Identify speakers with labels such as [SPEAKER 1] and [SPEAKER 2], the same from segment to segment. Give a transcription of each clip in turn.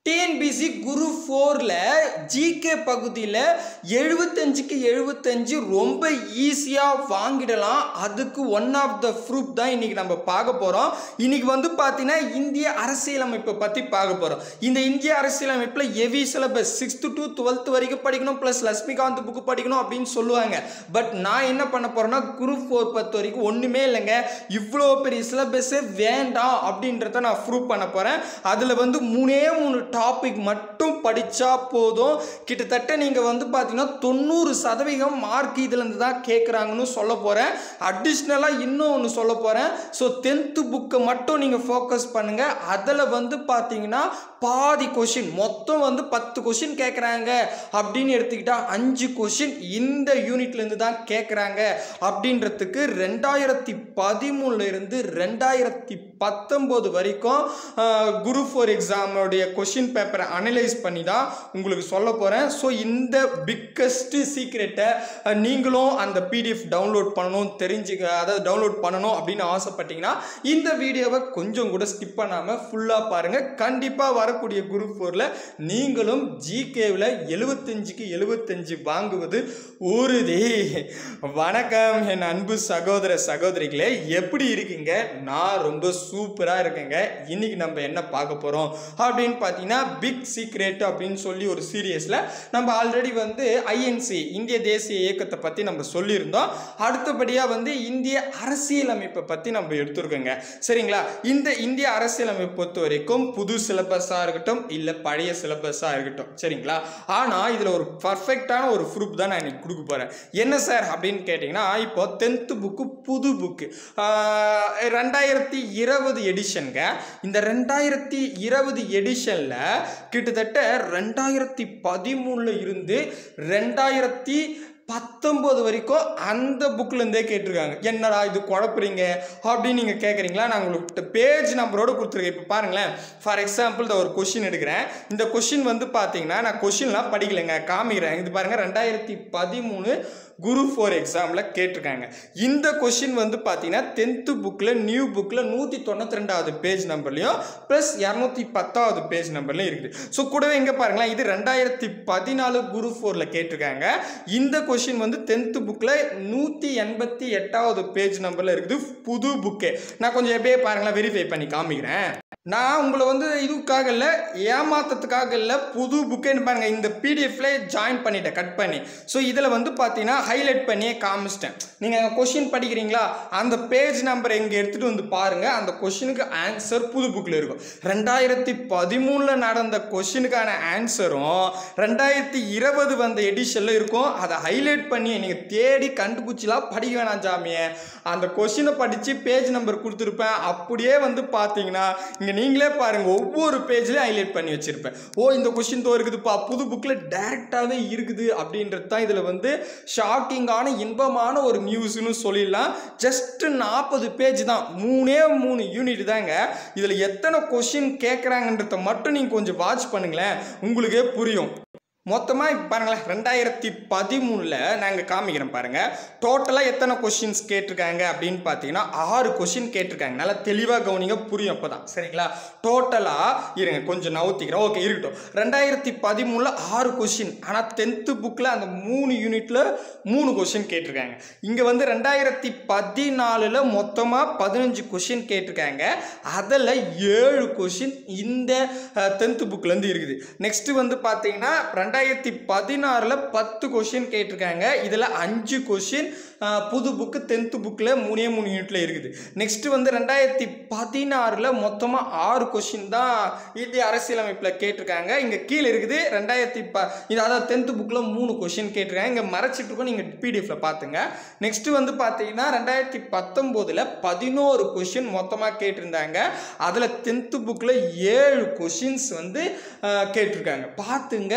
[SPEAKER 1] TNPSC குரு 4ல GK பகுதியில் 75க்கு 75 ரொம்ப ஈஸியாக வாங்கிடலாம். அதுக்கு ஒன் ஆஃப் த ப்ரூஃப் தான் இன்னைக்கு நம்ம பார்க்க போகிறோம். இன்னைக்கு வந்து பார்த்தீங்கன்னா இந்திய அரசியலமைப்பை பற்றி பார்க்க போகிறோம். இந்த இந்திய அரசியலமைப்பில் heavy syllabus 6th to 12th வரைக்கும் படிக்கணும், ப்ளஸ் லட்சுமிகாந்த் புக்கு படிக்கணும் அப்படின்னு சொல்லுவாங்க. பட் நான் என்ன பண்ண போகிறேன்னா குரு 4 பொறுத்த வரைக்கும் ஒன்றுமே இல்லைங்க, இவ்வளோ பெரிய சிலபஸ்ஸே வேண்டாம் அப்படின்றத நான் ப்ரூவ் பண்ண போகிறேன். அதில் வந்து மூணே டாபிக் மட்டும் படித்தா போதும். கிட்டத்தட்ட நீங்கள் வந்து பார்த்தீங்கன்னா 90% மார்க் இதுலேருந்து தான் கேட்குறாங்கன்னு சொல்ல போகிறேன். அடிஷ்னலாக இன்னும் ஒன்று சொல்ல போகிறேன். ஸோ 10th புக்கை மட்டும் நீங்கள் ஃபோக்கஸ் பண்ணுங்கள். அதில் வந்து பார்த்தீங்கன்னா பாதி கொஷின், மொத்தம் வந்து 10 கொஷின் கேட்குறாங்க அப்படின்னு எடுத்துக்கிட்டால் 5 கொஷின் இந்த யூனிட்லேருந்து தான் கேட்குறாங்க அப்படின்றதுக்கு 2013 இருந்து 2019 வரைக்கும் குரு 4 எக்ஸாமோடைய கொஷின் பேப்பரை அனலைஸ் பண்ணி தான் உங்களுக்கு சொல்ல போகிறேன். ஸோ இந்த பிக்கஸ்ட் சீக்ரெட்டை நீங்களும் அந்த பிடிஎஃப் டவுன்லோட் பண்ணணும், அதாவது டவுன்லோட் பண்ணணும் அப்படின்னு ஆசைப்பட்டீங்கன்னா இந்த வீடியோவை கொஞ்சம் கூட ஸ்கிப் பண்ணாமல் ஃபுல்லாக பாருங்கள். கண்டிப்பாக வரக்கூடிய குரு 4ல் நீங்களும் ஜிகேவில் 75க்கு 75 வாங்குவது உறுதி. வணக்கம் என் அன்பு சகோதர சகோதரிகளே, எப்படி இருக்கீங்க? நான் ரொம்ப சூப்பராக இருக்கேங்க. இன்னைக்கு நம்ம என்ன பார்க்க போகிறோம் அப்படின்னு பார்த்தீங்கன்னா பிக் சீக்ரெட் அப்படின்னு சொல்லி ஒரு சீரியஸில் நம்ம ஆல்ரெடி வந்து ஐஎன்சி இந்திய தேசிய இயக்கத்தை பற்றி நம்ம சொல்லியிருந்தோம். அடுத்தபடியாக வந்து இந்திய அரசியலமைப்பை பற்றி நம்ம எடுத்துருக்கோங்க. சரிங்களா? இந்த இந்திய அரசியலமைப்பை பொறுத்த வரைக்கும் புது சிலபஸாக இருக்கட்டும் இல்லை பழைய சிலபஸாக இருக்கட்டும், சரிங்களா? ஆனால் இதில் ஒரு பர்ஃபெக்டான ஒரு ப்ரூஃப் தான் நான் இன்னைக்கு கொடுக்க போகிறேன். என்ன சார் அப்படின்னு கேட்டிங்கன்னா, இப்போ 10th புக்கு புது புக்கு 2020 எடிஷனுங்க. இந்த 2020 எடிஷனில் கிட்டத்தட்ட 2013 இருந்து 2019 வரைக்கும் அந்த புக்லேருந்தே கேட்டிருக்காங்க. என்னடா இது குழப்புறீங்க அப்படின்னு நீங்கள் கேட்குறீங்களா? நான் உங்களுக்கு பேஜ் நம்பரோடு கொடுத்துருக்கேன். இப்போ பாருங்களேன், ஃபார் எக்ஸாம்பிள் ஒரு கொஷின் எடுக்கிறேன். இந்த கொஷின் வந்து பார்த்தீங்கன்னா நான் கொஷின்லாம் படிக்கலைங்க, காமிக்கிறேன். இது பாருங்கள், 2013 குரு 4 எக்ஸாமில் கேட்டிருக்காங்க. இந்த கொஷின் வந்து பார்த்தீங்கன்னா 10th புக்கில் நியூ புக்கில் 192வது பேஜ் நம்பர்லையும் ப்ளஸ் 210வது பேஜ் நம்பர்லையும் இருக்குது. ஸோ கூடவே இங்கே பாருங்களேன், இது 2014 குரு 4ல் கேட்டிருக்காங்க. இந்த கொஷின் வந்து 10th புக்கில் 188வது பேஜ் நம்பரில் இருக்குது, புது புக்கே. நான் கொஞ்சம் எப்படியே பாருங்களேன், வெரிஃபை பண்ணி காமிக்கிறேன். நான் உங்களை வந்து இதுக்காக இல்லை, ஏமாத்தத்துக்காக இல்லை, புது புக்கேன்னு பாருங்கள். இந்த பிடிஎஃப்ல ஜாயின் பண்ணிட்டேன், கட் பண்ணி. ஸோ இதில் வந்து பார்த்தீங்கன்னா ஹைலைட் பண்ணியே காமிச்சிட்டேன். நீங்கள் கொஷின் படிக்கிறீங்களா, அந்த பேஜ் நம்பரை இங்கே எடுத்துகிட்டு வந்து பாருங்கள். அந்த கொஷினுக்கு ஆன்சர் புது புக்கில் இருக்கும். 2013 நடந்த கொஷினுக்கான ஆன்சரும் 2020 வந்த எடிஷனில் இருக்கும். அதை ஹைலைட் பண்ணி நீங்கள் தேடி கண்டுபிடிச்சலாம் படிக்க வேணாம் ஜாமியை. அந்த கொஷினை படித்து பேஜ் நம்பர் கொடுத்துருப்பேன். அப்படியே வந்து பார்த்தீங்கன்னா இங்கே நீங்களே பாருங்க, ஒவ்வொரு பேஜ்லையும் ஹைலைட் பண்ணி வச்சிருப்பேன். ஓ, இந்த கொஸ்டின் தோ இருக்குதுப்பா, புது புக்கில் டைரக்டாகவே இருக்குது அப்படின்றது தான் இதில் வந்து ஷாக்கிங்கான இன்பமான ஒரு நியூஸ்னு சொல்லிடலாம். ஜஸ்ட் 40 பேஜ் தான், 3 யூனிட் தாங்க. இதில் எத்தனை கொஸ்டின் கேட்குறாங்கன்றத மட்டும் நீங்கள் கொஞ்சம் வாட்ச் பண்ணுங்களேன், உங்களுக்கே புரியும். மொத்தமாக இப்போ பாருங்களேன், 2013 நாங்கள் காமிக்கிறேன் பாருங்கள். டோட்டலாக எத்தனை கொஷின்ஸ் கேட்டிருக்காங்க அப்படின்னு பார்த்தீங்கன்னா 6 கொஷின் கேட்டிருக்காங்க. நல்லா தெளிவாக கவனிங்க, புரியும் அப்போ தான். சரிங்களா? டோட்டலாக இருங்க கொஞ்சம் நவுத்திக்கிறேன். ஓகே, இருக்கட்டும். 2013 6 கொஷின். ஆனால் 10th புக்கில் அந்த 3 யூனிட்டில் 3 கொஷின் கேட்டிருக்காங்க. இங்கே வந்து 2014 மொத்தமாக 15 கொஷின் கேட்டிருக்காங்க. அதில் 7 கொஷின் இந்த 10th புக்கிலேருந்து இருக்குது. நெக்ஸ்ட்டு வந்து பார்த்தீங்கன்னா 2016 10 கொஷின் கேட்டிருக்காங்க. இதில் 5 கொஷின் புது புக்கு 10th புக்கில் 3 யூனிட்டில் இருக்குது. நெக்ஸ்ட்டு வந்து 2016 மொத்தமாக 6 கொஷின் தான் இந்திய அரசியலமைப்பில் கேட்டிருக்காங்க. இங்கே கீழே இருக்குது அதாவது 10th புக்கில் 3 கொஷின் கேட்டிருக்காங்க. இங்கே மறைச்சிட்ருக்கோம், நீங்கள் பிடிஎஃப்ல பார்த்துங்க. நெக்ஸ்ட்டு வந்து பார்த்தீங்கன்னா 2019 11 கொஷின் மொத்தமாக கேட்டிருந்தாங்க. அதில் 10th புக்கில் 7 கொஷின்ஸ் வந்து கேட்டிருக்காங்க. பார்த்துங்க.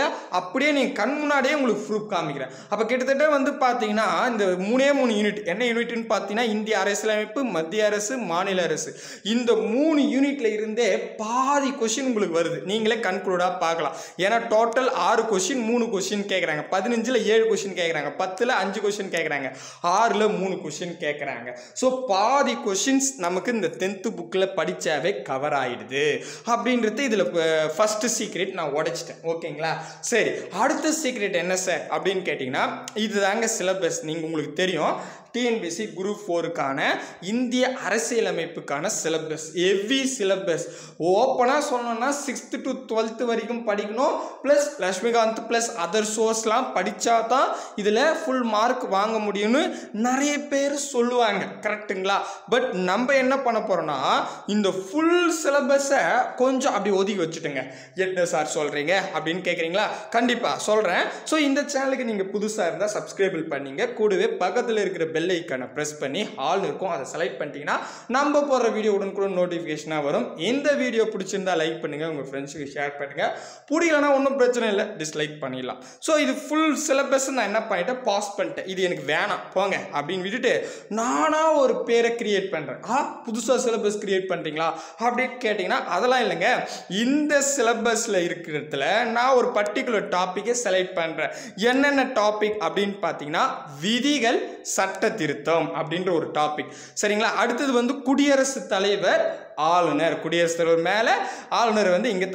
[SPEAKER 1] அப்படியே நீங்கள் கண் முன்னாடியே உங்களுக்கு ப்ரூஃப் காமிக்கிறேன். அப்போ கிட்டத்தட்ட வந்து பார்த்தீங்கன்னா இந்த 3 யூனிட் என்ன யூனிட்னு பார்த்தீங்கன்னா இந்திய அரசியலமைப்பு, மத்திய அரசு, மாநில அரசு, இந்த 3 யூனிட்ல இருந்தே பாதி கொஸ்டின் உங்களுக்கு வருது. நீங்களே கன்க்ளூடாக பார்க்கலாம். ஏன்னா டோட்டல் 6 கொஸ்டின் 3 கொஸ்டின் கேட்குறாங்க, 15ல் 7 கொஸ்டின் கேட்குறாங்க, 10ல் 5 கொஸ்டின் கேட்குறாங்க, 6ல் 3 கொஸ்டின் கேட்குறாங்க. ஸோ பாதி கொஸ்டின்ஸ் நமக்கு இந்த 10th புக்கில் படித்தாவே கவர் ஆகிடுது அப்படின்றது இதில் ஃபஸ்ட்டு சீக்ரெட் நான் உடைச்சிட்டேன். ஓகேங்களா? சரி, அடுத்த சீக்ரெட் என்ன சார் அப்படின்னு கேட்டிங்கன்னா இதுதாங்க சிலபஸ். உங்களுக்கு தெரியும் டிஎன்பிஎஸ்சி குரூப் 4க்கான இந்திய அரசியலமைப்புக்கான சிலபஸ், ஹெவி சிலபஸ். ஓப்பனாக சொன்னோன்னா 6th to 12th வரைக்கும் படிக்கணும், ப்ளஸ் லக்ஷ்மிகாந்த் ப்ளஸ் அதர் சோர்ஸ்லாம் படித்தா தான் இதில் ஃபுல் மார்க் வாங்க முடியும்னு நிறைய பேர் சொல்லுவாங்க. கரெக்டுங்களா? பட் நம்ம என்ன பண்ண போகிறோன்னா இந்த ஃபுல் சிலபஸை கொஞ்சம் அப்படி ஒதுக்கி வச்சுட்டுங்க. என்ன சார் சொல்கிறீங்க அப்படின்னு கேட்குறீங்களா? கண்டிப்பாக சொல்கிறேன். ஸோ இந்த சேனலுக்கு நீங்கள் புதுசாக இருந்தால் சப்ஸ்கிரைபிள் பண்ணிங்க, கூடவே பக்கத்தில் இருக்கிற பெல் ஐக்கானை ப்ரெஸ் பண்ணி ஆல் இருக்கும், அதை செலக்ட் பண்ணிட்டீங்கன்னா நம்ம போடுற வீடியோ உடனுக்குடன் நோட்டிஃபிகேஷனாக வரும். இந்த வீடியோ பிடிச்சிருந்தா லைக் பண்ணுங்கள், உங்கள் ஃப்ரெண்ட்ஸுக்கு ஷேர் பண்ணுங்கள். பிடிக்கலன்னா ஒன்றும் பிரச்சனை இல்லை, டிஸ்லைக் பண்ணிடலாம். ஸோ இது ஃபுல் சிலபஸ் நான் என்ன பண்ணிட்டேன், பாஸ் பண்ணிட்டேன். இது எனக்கு வேணாம் போங்க அப்படின்னு விட்டுட்டு நானாக ஒரு பேரை கிரியேட் பண்ணுறேன். புதுசாக சிலபஸ் கிரியேட் பண்ணுறீங்களா அப்படின்னு கேட்டிங்கன்னா அதெல்லாம் இல்லைங்க. இந்த சிலபஸில் இருக்கிறதுல நான் ஒரு பர்டிகுலர் டாப்பிக்கை செலக்ட் பண்ணுறேன். என்னென்ன டாபிக் அப்படின்னு பார்த்தீங்கன்னா விதிகள் சட்ட திருத்தம் அப்படின்ற ஒரு டாபிக். சரிங்களா? அடுத்தது வந்து குடியரசுத் தலைவர் ஆளுநர், குடியரசுத் தலைவர் மேலே ஆளுநர் வந்து இங்கே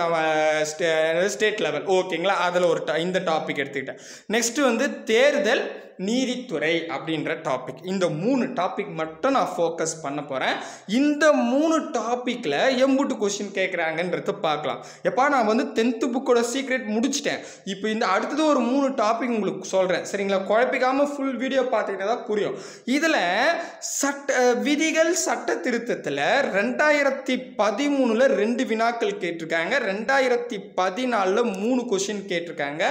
[SPEAKER 1] ஸ்டேட் லெவல். ஓகேங்களா? அதில் ஒரு இந்த டாபிக் எடுத்துக்கிட்டேன். நெக்ஸ்ட்டு வந்து தேர்தல் நீதித்துறை அப்படின்ற டாபிக். இந்த 3 டாபிக் மட்டும் நான் ஃபோக்கஸ் பண்ண போகிறேன். இந்த 3 டாப்பிக்கில் எம்புட்டு கொஸ்டின் கேட்குறாங்கன்றத பார்க்கலாம். எப்பா நான் வந்து 10th புக்கோட சீக்ரெட் முடிச்சிட்டேன். இப்போ இந்த அடுத்தது ஒரு 3 டாபிக் உங்களுக்கு சொல்கிறேன். சரிங்களா? குழப்பிக்காமல் ஃபுல் வீடியோ பார்த்துக்கிட்டே தான் புரியும். இதில் விதிகள் சட்ட திருத்தத்தில் 2013ல் 2 வினாக்கள் கேட்டிருக்காங்க, 2014ல் 3 கொஸ்டின் கேட்டிருக்காங்க,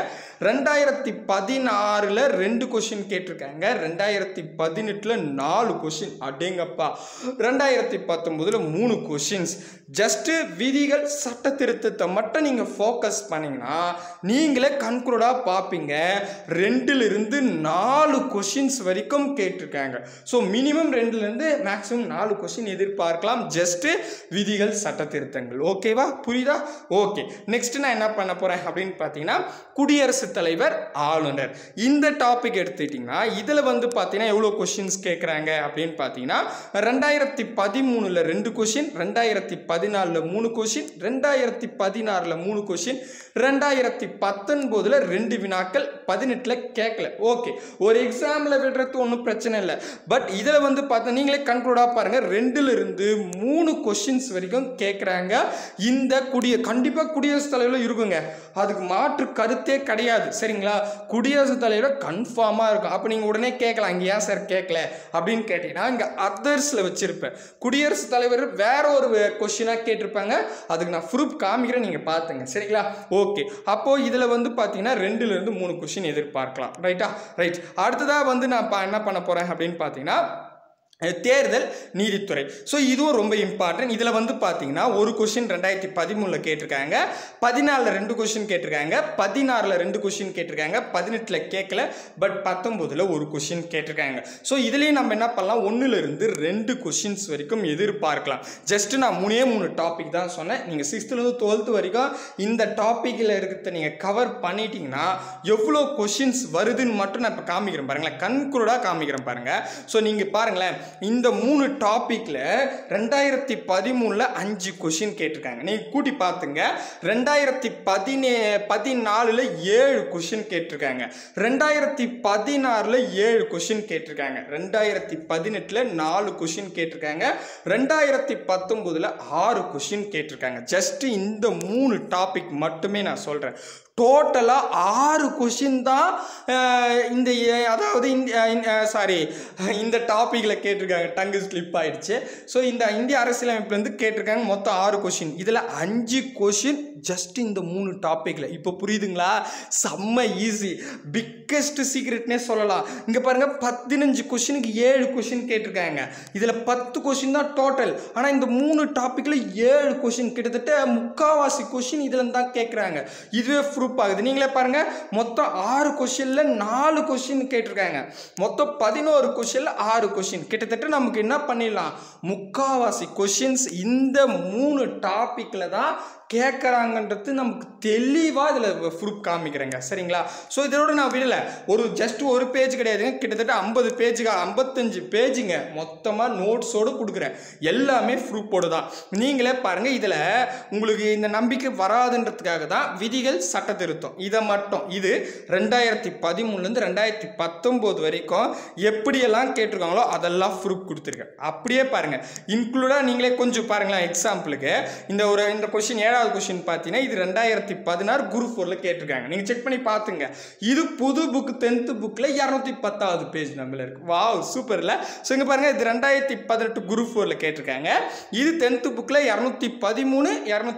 [SPEAKER 1] 2016ல் 2 கொஸ்டின் கேட்டிருக்காங்க, 2018ல் 4 கொஸ்டின், அடேங்கப்பா, 2019ல் 3 கொஸ்டின்ஸ். ஜஸ்ட் விதிகள் சட்ட திருத்தத்தை மட்டும் நீங்கள் ஃபோக்கஸ் பண்ணிங்கன்னா நீங்களே கன்க்ளூடாக பார்ப்பீங்க 2லிருந்து 4 கொஸ்டின்ஸ் வரைக்கும் கேட்டிருக்காங்க. ஸோ மினிமம் 2லேருந்து மேக்ஸிமம் 4 கொஸ்டின் எதிர்பார்க்கலாம், ஜஸ்ட்டு விதிகள் சட்ட திருத்தங்கள். ஓகேவா? புரியுதா? ஓகே. நெக்ஸ்ட் நான் என்ன பண்ண போகிறேன் அப்படின்னு பார்த்தீங்கன்னா குடியரசுத் தலைவர் ஆளுநர். இந்த டாபிக் எடுத்துக்கிட்டிங்கன்னா இதில் வந்து பார்த்தீங்கன்னா எவ்வளோ கொஸ்டின்ஸ் கேட்குறாங்க அப்படின்னு பார்த்தீங்கன்னா 2013ல் 2 கொஸ்டின், 2014ல் 3 கொஸ்டின், 2016ல் 3 கொஸ்டின், 2019ல் 2 வினாக்கள், 18ல் கேட்கல. ஓகே, ஒரு எக்ஸாமில் விடுறது ஒன்றும் பிரச்சனை இல்லை. பட் இதில் வந்து பார்த்தா நீங்களே கன்க்ளூடாக பாருங்கள், 2லிருந்து 3 கொஸ்டின்ஸ் வரைக்கும் கேட்குறாங்க. இந்த கண்டிப்பாக குடியரசுத் தலைவரில் இருக்குங்க, அதுக்கு மாற்று கருத்தே கிடையாது. சரிங்களா? குடியரசுத் தலைவர் கன்ஃபார்மாக இருக்கும். அப்போ நீங்கள் உடனே கேட்கலாம், இங்கே ஏன் சார் கேட்கல அப்படின்னு கேட்டீங்கன்னா இங்கே அதர்ஸில் வச்சுருப்பேன். குடியரசுத் தலைவர் வேற ஒரு கொஸ்டினாக கேட்டிருப்பாங்க, அதுக்கு நான் ப்ரூஃப் காமிக்கிறேன், நீங்கள் பார்த்துங்க. சரிங்களா? ஓகே. அப்போது இதில் வந்து பார்த்தீங்கன்னா 2லிருந்து 3 கொஸ்டின் எதிர்பார்க்கலாம். ரைட்டா? ரைட். அடுத்ததாக வந்து நான் என்ன பண்ண போகிறேன் அப்படின்னு பார்த்தீங்கன்னா தேர்தல் நீதித்துறை. ஸோ இதுவும் ரொம்ப இம்பார்ட்டன்ட். இதில் வந்து பார்த்தீங்கன்னா ஒரு கொஸ்டின் 2013ல் கேட்டிருக்காங்க, 14ல் 2 கொஸ்டின் கேட்டிருக்காங்க, 16ல் 2 கொஸ்டின் கேட்டிருக்காங்க, 18ல் கேட்கல, பட் 19ல் 1 கொஸ்டின் கேட்டிருக்காங்க. ஸோ இதுலேயும் நம்ம என்ன பண்ணலாம், 1லிருந்து 2 கொஸ்டின்ஸ் வரைக்கும் எதிர்பார்க்கலாம். ஜஸ்ட் நான் 3 டாபிக் தான் சொன்னேன். நீங்கள் 6th-லேருந்து 12th வரைக்கும் இந்த டாப்பிக்கில் இருக்கிறத நீங்கள் கவர் பண்ணிட்டீங்கன்னா எவ்வளோ கொஸ்டின்ஸ் வருதுன்னு மட்டும் நான் இப்போ காமிக்கிறேன் பாருங்களேன், கன்க்ளூடாக காமிக்கிறேன் பாருங்கள். ஸோ நீங்கள் பாருங்களேன், இந்த 3 டாபிக்ல 2013ல் 5 கொஸ்டின் கேட்டிருக்காங்க. நீங்க கூட்டி பார்த்துங்க. 2014ல் 7 கொஸ்டின் கேட்டிருக்காங்க, 2016ல் 7 கொஸ்டின் கேட்டிருக்காங்க, 2018ல் 4 கொஸ்டின் கேட்டிருக்காங்க, 2019ல் 6 கொஸ்டின் கேட்டிருக்காங்க. ஜஸ்ட் இந்த 3 டாபிக் மட்டுமே நான் சொல்றேன். டோட்டலாக 6 கொஸ்டின் தான் இந்த அதாவது இந்த டாப்பிக்கில் கேட்டிருக்காங்க. டங்கு ஸ்லிப் ஆகிடுச்சு. ஸோ இந்த இந்திய அரசியலமைப்புலேருந்து கேட்டிருக்காங்க மொத்தம் 6 கொஸ்டின். இதில் 5 கொஸ்டின் ஜஸ்ட் இந்த 3 டாப்பிக்கில். இப்போ புரியுதுங்களா? செம்ம ஈஸி, பிக்கஸ்ட் சீக்ரெட்னே சொல்லலாம். இங்கே பாருங்கள், 15 கொஸ்டினுக்கு 7 கொஸ்டின் கேட்டிருக்காங்க. இதில் 10 கொஸ்டின் தான் டோட்டல். ஆனால் இந்த 3 டாப்பிக்கில் 7 கொஸ்டின், கிட்டத்தட்ட முக்கால்வாசி கொஸ்டின் இதில் தான் கேட்குறாங்க. இதுவே ப்ரூஃப் ஆகுது. நீங்களே பாருங்கள், மொத்தம் 6 கொஷினில் 4 கொஷின் கேட்டிருக்காங்க. மொத்தம் 11 கொஷினில் 6 கொஷின். கிட்டத்தட்ட நமக்கு என்ன பண்ணிடலாம், முக்காவாசி கொஷின்ஸ் இந்த 3 டாப்பிக்கில் தான் கேட்குறாங்கன்றது நமக்கு தெளிவாக இதில் ப்ரூஃப் காமிக்கிறேங்க. சரிங்களா? ஸோ இதோட நான் விடலை, ஜஸ்ட் ஒரு பேஜ் கிடையாதுங்க, கிட்டத்தட்ட 50 பேஜுக்கு 55 பேஜுங்க மொத்தமாக நோட்ஸோடு கொடுக்குறேன். எல்லாமே ப்ரூஃபோடு தான். நீங்களே பாருங்கள், இதில் உங்களுக்கு இந்த நம்பிக்கை வராதுன்றதுக்காக தான் விதிகள் சட்ட திருத்தம் இதை மட்டும், இது 2013லேருந்து 2019 வரைக்கும் எப்படியெல்லாம் கேட்டிருக்காங்களோ அதெல்லாம் ப்ரூஃப் கொடுத்துருக்கேன். அப்படியே பாருங்கள், இன்க்ளூடாக நீங்களே கொஞ்சம் பாருங்களேன். எக்ஸாம்பிளுக்கு இந்த கொஸ்டின் 7வது கொஸ்டின் பார்த்தீங்கன்னா இது 2016 குரூப் 4ல கேட்டிருக்காங்க. நீங்கள் செக் பண்ணி பார்த்துங்க. இது புது புக் 10th புக்கில் 210வது பேஜ் நம்பரில் இருக்குது. வாவ், சூப்பர் இல்லை? ஸோ இங்கே பாருங்கள், இது 2018 குரூப் 4ல கேட்டிருக்காங்க. இது 10th புக்கில் 213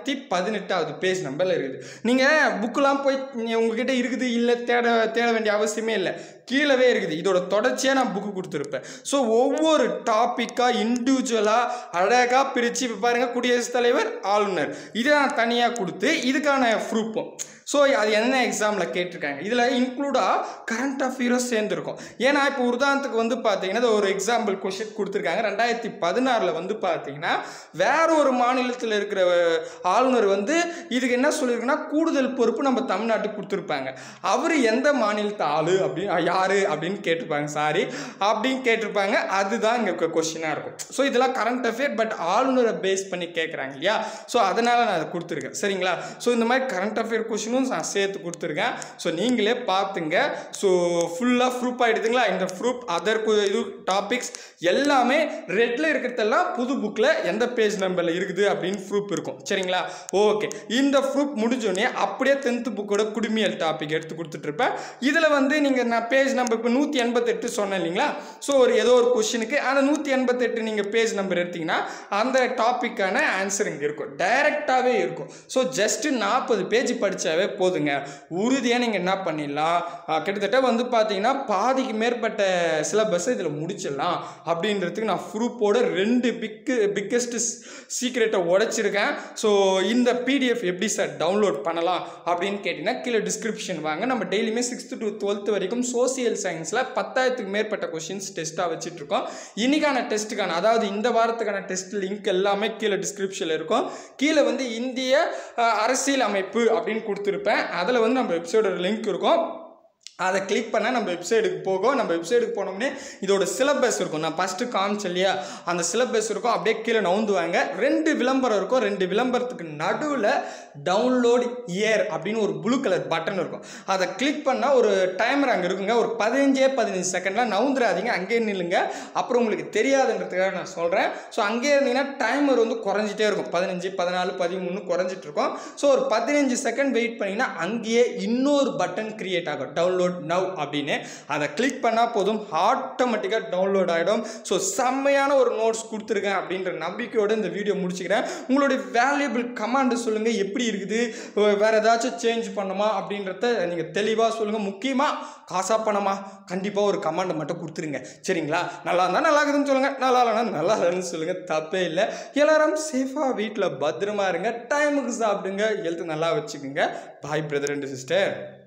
[SPEAKER 1] 218வது பேஜ் நம்பரில் இருக்குது. நீங்கள் புக்கெலாம் போய் உங்ககிட்ட இருக்குது இல்லை தேட வேண்டிய அவசியமே இல்லை, கீழவே இருக்குது. இதோட தொடர்ச்சியாக நான் புக்கு கொடுத்துருப்பேன். ஸோ ஒவ்வொரு டாப்பிக்காக இண்டிவிஜுவலாக அழகாக பிரித்து, இப்போ பாருங்கள், குடியரசுத் தலைவர், ஆளுநர், இதை நான் தனியாக கொடுத்து இதுக்கான ப்ரூஃபும். ஸோ அது என்ன எக்ஸாமில் கேட்டிருக்காங்க, இதில் இன்க்ளூடாக கரண்ட் அஃபேர்ஸ் சேர்ந்துருக்கும். ஏன்னா இப்போ உதாரணத்துக்கு வந்து பார்த்தீங்கன்னா ஒரு எக்ஸாம்பிள் கொஷின் கொடுத்துருக்காங்க. 2016 வந்து பார்த்தீங்கன்னா வேற ஒரு மாநிலத்தில் இருக்கிற ஆளுநர் வந்து இதுக்கு என்ன சொல்லியிருக்குன்னா, கூடுதல் பொறுப்பு நம்ம தமிழ்நாட்டுக்கு கொடுத்துருப்பாங்க. அவர் எந்த மாநிலத்து ஆளு அப்படின்னு யார் அப்படின்னு கேட்டிருப்பாங்க, அப்படின்னு கேட்டிருப்பாங்க. அதுதான் இங்கே கொஸ்டினாக இருக்கும். ஸோ இதெல்லாம் கரண்ட் அஃபேர், பட் ஆளுநரை பேஸ் பண்ணி கேட்குறாங்க இல்லையா? ஸோ அதனால் நான் அதை கொடுத்துருக்கேன். சரிங்களா? ஸோ இந்த மாதிரி கரண்ட் அஃபேர் கொஸ்டின் நான் சேர்த்து கொடுத்துருக்கேன். ஸோ நீங்களே பார்த்துங்க. ஸோ ஃபுல்லாக ப்ரூஃப் ஆகிடுதுங்களா? இந்த ப்ரூஃப் அதர் இது டாபிக்ஸ் எல்லாமே ரெட்டில் இருக்கிறதெல்லாம் புது புக்கில் எந்த பேஜ் நம்பரில் இருக்குது அப்படின்னு ப்ரூஃப் இருக்கும். சரிங்களா? ஓகே, இந்த ப்ரூஃப் முடிஞ்சோடனே அப்படியே 10th புக்கோட குடிமியல் டாபிக் எடுத்து கொடுத்துட்ருப்பேன். இதில் வந்து நீங்கள் நான் பேஜ் நம்பர் இப்போ 188 சொன்னேன் இல்லைங்களா? ஸோ ஏதோ ஒரு கொஸ்டினுக்கு அந்த 188 நீங்கள் பேஜ் நம்பர் எடுத்தீங்கன்னா அந்த டாப்பிக்கான ஆன்சர் இங்கே இருக்கும், டைரெக்டாகவே இருக்கும். ஸோ ஜஸ்ட் 40 பேஜ் படித்தாவே போதுங்க. உறுதியாக நீங்கள் என்ன பண்ணிடலாம், கிட்டத்தட்ட வந்து பார்த்தீங்கன்னா பாதிக்கு மேற்பட்ட சிலபஸ் இதில் முடிச்சிடலாம். அப்படின்றதுக்கு நான் ப்ரூஃபோட 2 பிக்கெஸ்ட் சீக்ரெட்டை உடைச்சிருக்கேன். ஸோ இந்த பிடிஎஃப் எப்படி சார் டவுன்லோட் பண்ணலாம் அப்படின்னு கேட்டிங்கன்னா கீழே டிஸ்கிரிப்ஷன் வாங்க. நம்ம டெய்லியுமே 6th to 12th வரைக்கும் சோசியல் சயின்ஸில் 10,000க்கு மேற்பட்ட கொஷின்ஸ் டெஸ்ட்டாக வச்சுட்ருக்கோம். இன்னைக்கான டெஸ்ட்டுக்கான, அதாவது இந்த வாரத்துக்கான டெஸ்ட் லிங்க் எல்லாமே கீழே டிஸ்கிரிப்ஷனில் இருக்கும். கீழே வந்து இந்திய அரசியல் அமைப்பு அப்படின்னு கொடுத்துருப்பேன். அதில் வந்து நம்ம வெப்சைட்டோட லிங்க் இருக்கும். அதை கிளிக் பண்ணால் நம்ம வெப்சைட்டுக்கு போகும். நம்ம வெப்சைட்டுக்கு போனோம்னே இதோட சிலபஸ் இருக்கும். நான் ஃபஸ்ட்டு காமிச்சேன் இல்லையா, அந்த சிலபஸ் இருக்கும். அப்படியே கீழே நவுந்துவாங்க. 2 விளம்பரம் இருக்கும். 2 விளம்பரத்துக்கு நடுவில் டவுன்லோட் இயர் அப்படின்னு ஒரு ப்ளூ கலர் பட்டன் இருக்கும். அதை கிளிக் பண்ணால் ஒரு டைமர் அங்கே இருக்குங்க. ஒரு 15 செகண்ட்லாம் நவுந்துடாதீங்க, அங்கேயே நில்லுங்க. அப்புறம் உங்களுக்கு தெரியாதுன்றதுக்காக நான் சொல்கிறேன். ஸோ அங்கேயே இருந்தீங்கன்னா டைமர் வந்து குறைஞ்சிட்டே இருக்கும். 15, 14, 13 குறைஞ்சிட்டு இருக்கும். ஸோ ஒரு 15 செகண்ட் வெயிட் பண்ணிங்கன்னா அங்கேயே இன்னொரு பட்டன் கிரியேட் ஆகும், டவுன்லோட் நவ் அப்படின்னு. அதை கிளிக் பண்ணால் போதும், ஆட்டோமேட்டிக்காக டவுன்லோட் ஆகிடும். ஸோ செம்மையான ஒரு நோட்ஸ் கொடுத்துருக்கேன் அப்படின்ற நம்பிக்கையோடு இந்த வீடியோ முடிச்சுக்கிறேன். உங்களுடைய வேல்யூபிள் கமெண்ட் சொல்லுங்கள், எப்படி இருக்குது, வேறு ஏதாச்சும் சேஞ்ச் பண்ணுமா அப்படின்றத நீங்கள் தெளிவாக சொல்லுங்கள். முக்கியமாக காசா பணமா கண்டிப்பாக ஒரு கமெண்ட் மட்டும் கொடுத்துருங்க. சரிங்களா? நல்லா இருந்தால் நல்லா இருக்குதுன்னு சொல்லுங்கள், நல்லா இல்லைன்னா நல்லா இல்லைன்னு சொல்லுங்கள், தப்பே இல்லை. எல்லாரும் சேஃபாக வீட்டில் பத்திரமா இருங்க, டைமுக்கு சாப்பிடுங்க, ஹெல்த் நல்லா வச்சுக்கோங்க. Bye brother and sister.